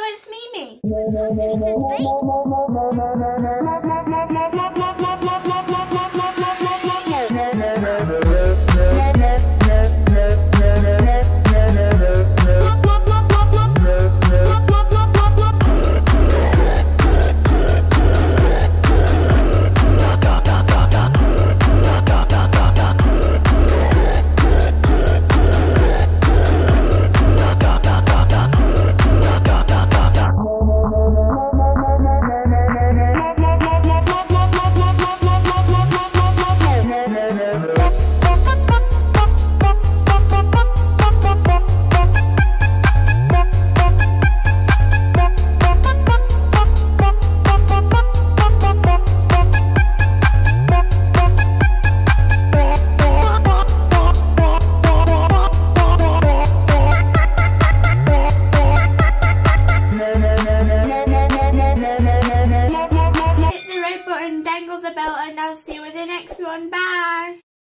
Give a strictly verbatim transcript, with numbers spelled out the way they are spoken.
it's Mimi. It's his beak. Dangle the bell and I'll see you with the next one. Bye.